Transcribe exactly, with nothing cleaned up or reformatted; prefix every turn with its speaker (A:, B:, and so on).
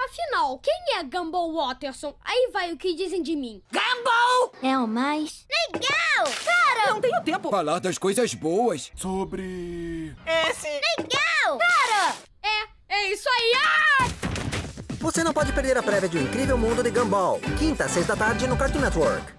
A: Afinal, quem é Gumball Watterson? Aí vai o que dizem de mim.
B: Gumball!
C: É o mais...
D: Legal! Para!
B: Não tenho tempo.
E: Falar das coisas boas. Sobre...
B: Esse...
D: Legal!
A: Para! É, é isso aí! Ah!
F: Você não pode perder a prévia de O Incrível Mundo de Gumball. Quinta, seis da tarde no Cartoon Network.